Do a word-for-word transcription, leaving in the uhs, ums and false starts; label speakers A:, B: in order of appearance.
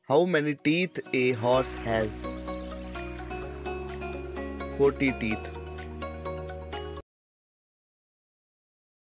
A: How many teeth a horse has? forty teeth.